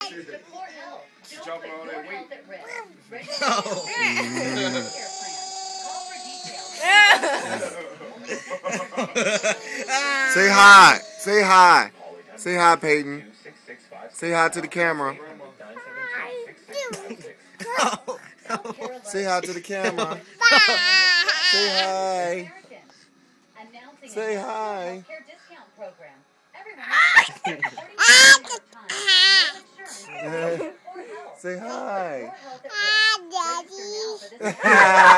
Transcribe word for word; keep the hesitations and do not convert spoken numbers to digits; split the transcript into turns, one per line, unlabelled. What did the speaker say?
Jumping on that weight.
Say hi. Say hi. Say hi, Peyton. Say hi to the camera. Say hi to the camera. Say hi. Say hi. Say hi.
Hi, Daddy.